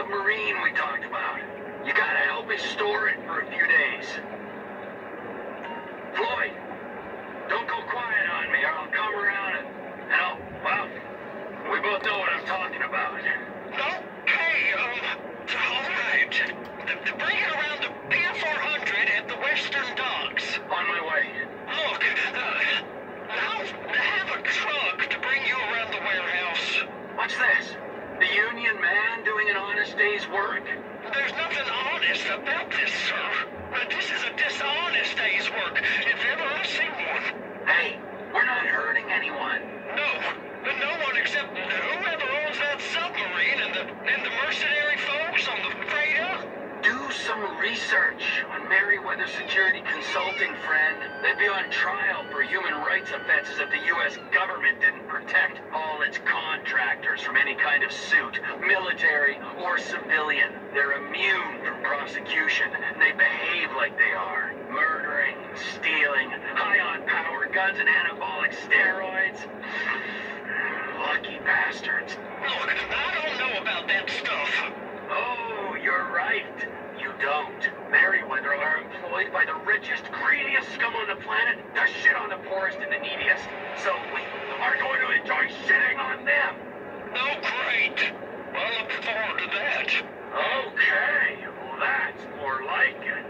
submarine we talked about. You gotta help me store it for a few days. Floyd, don't go quiet on me or I'll come around and well, we both know what I'm talking about. Okay, all right. Bring it around the Pier 400 at the Western Docks. On my way. Look, I'll have a truck to bring you around the warehouse. What's this? The union man doing an honest day's work? There's nothing honest about this, sir. This is a dishonest day's work, if ever I've seen one. Hey, we're not hurting anyone. No one except whoever owns that submarine and the mercenary folks on the freighter. Do some research on Merryweather Security Consulting, friend. They'd be on trial for human rights offenses if the U.S. government didn't protect all its contractors from any kind of suit, military or civilian. They're immune from prosecution, and they behave like they are. Murdering, stealing, high on power guns and anabolic steroids. Lucky bastards. Look, I don't know about that stuff. Oh, you're right. You don't. Merryweather are employed by the richest, greediest scum on the planet to shit on the poorest and the neediest. So we are going to enjoy shitting on them. Oh, great. I look forward to that. Okay, well, that's more like it.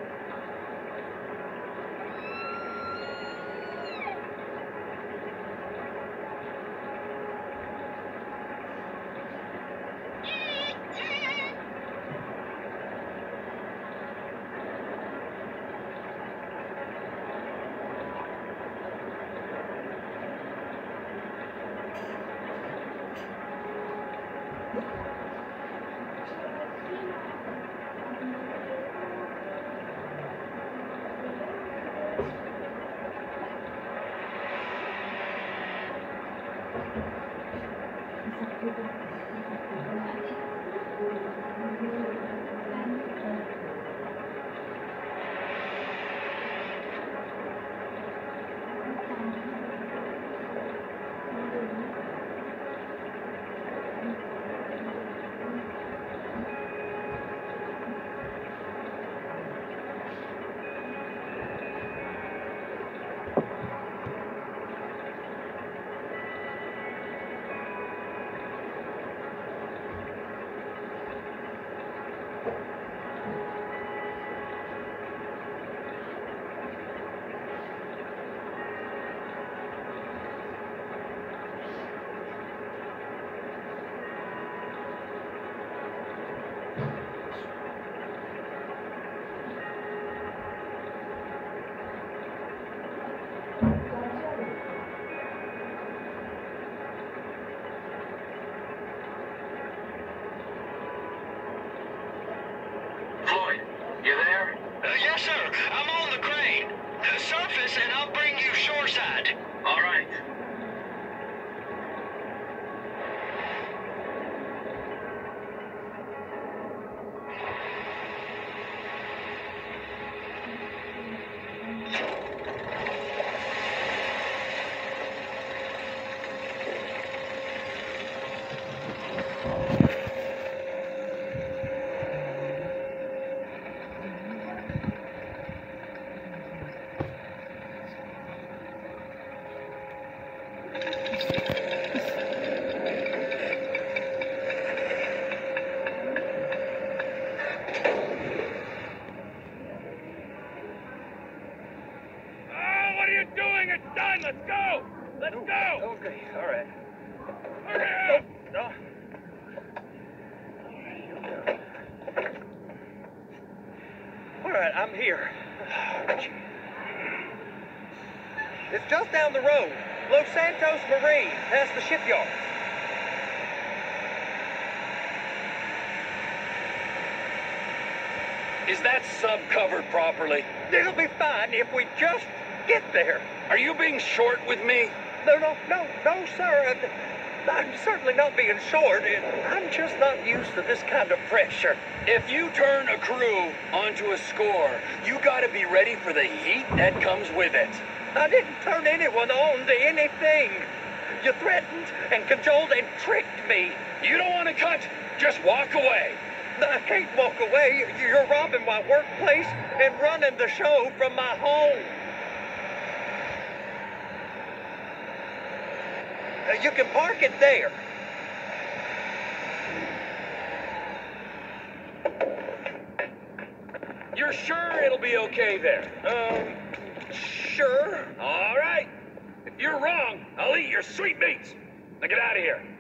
Yes, sir. I'm on the crane. Surface and I'll bring you shoreside. All right. Let's go! Let's go! Okay, all right. Hurry up! No. All right, I'm here. It's just down the road. Los Santos Marine, past the shipyard. Is that sub covered properly? It'll be fine if we just get there. Are you being short with me? No, sir. I'm certainly not being short. I'm just not used to this kind of pressure. If you turn a crew onto a score, you gotta be ready for the heat that comes with it. I didn't turn anyone on to anything. You threatened and cajoled and tricked me. You don't want to cut? Just walk away. I can't walk away. You're robbing my workplace and running the show from my home. You can park it there. You're sure it'll be okay there? Sure. All right. If you're wrong, I'll eat your sweetmeats. Now get out of here.